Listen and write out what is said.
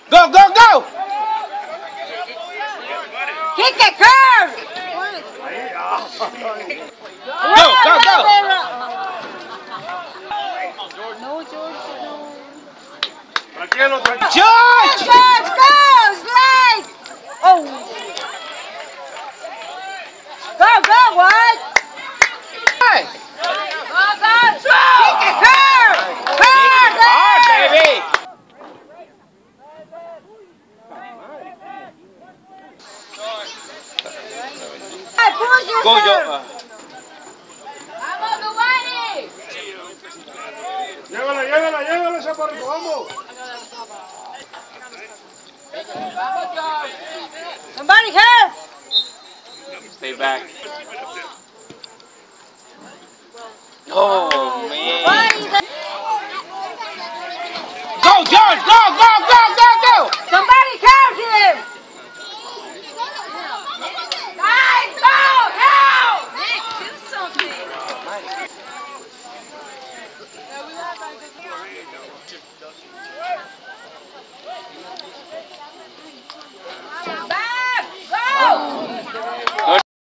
Go, go, go! Kick it, curve! Go, go, go! No, George, no. Tranquilo, tranquilo. George! George, go! Slide! Oh! Go, go, what? Hey! Go, go! Kick it, curve! Curve! Hard, baby! Hey, push Go, yourself! George. ¡Vamos, Giovanni! Llévala, llévala, llévala, chaparrito, vamos. ¡Vamos, George! Somebody help! Stay back. Oh, man. Why is that? Go, George! Go, go, go!